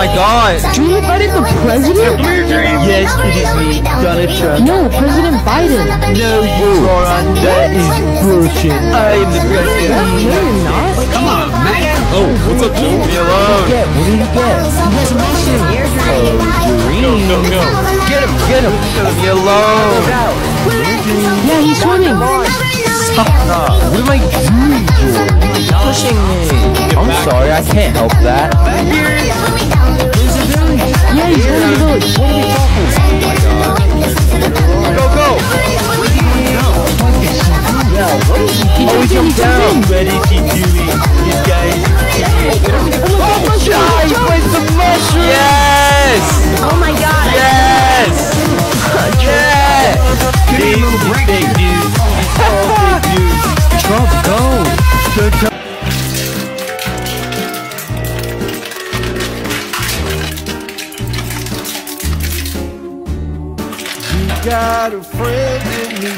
my god! You invited the president? Yes, it is me, Donald Trump. No, President Biden. No, you moron, that is bullshit. I am the president. No, you're not. Come on, man. Oh, what's up, dude? Leave me alone. What did you get? He has a mission. No. Get him. Leave me alone. Yeah, he's swimming. Stop. What am I doing, George? You're pushing me. I'm sorry, I can't help that. Yeah, he's going to the village. What are we talking about? Go. Oh, he jumped down. What is he doing? You guys. Oh my god, he plays the mushroom. Yes. Oh my god. Yes. Yeah. This is fake news. It's all fake news. Trump, go. You got a friend in me.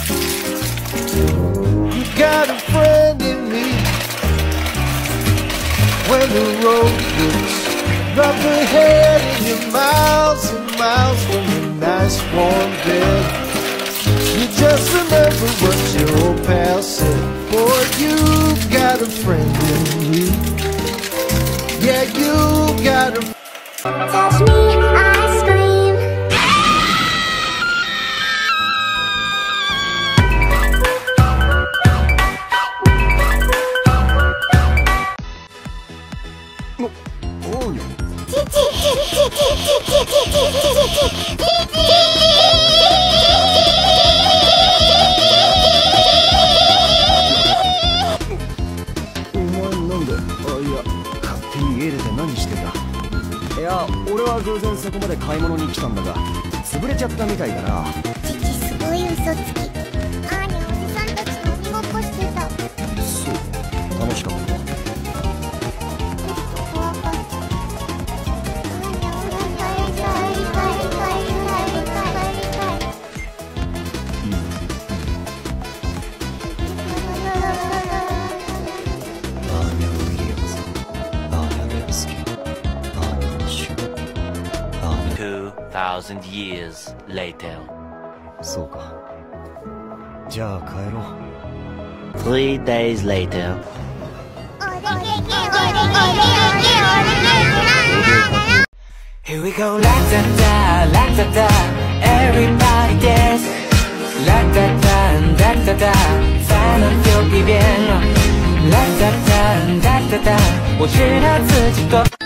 You got a friend in me. When the road looks rough ahead and you're miles and miles from your nice warm bed, you just remember what your old pal said. Boy, you got a friend in me. Yeah, you got a Touch me, I scream. いや、俺は偶然そこまで買い物に来たんだが、潰れちゃったみたいだな。 父すごい嘘つき。あーにおじさんたちと鬼ごっこしてた。 そう、楽しかった。 怖かった。 2,000 years later. そうか。じゃあ帰ろう。 3 days later. Here we go, la da da, la da da. Everybody dance. La da da, da da da. 才能有改变。La da da, da da da. 我知道自己多。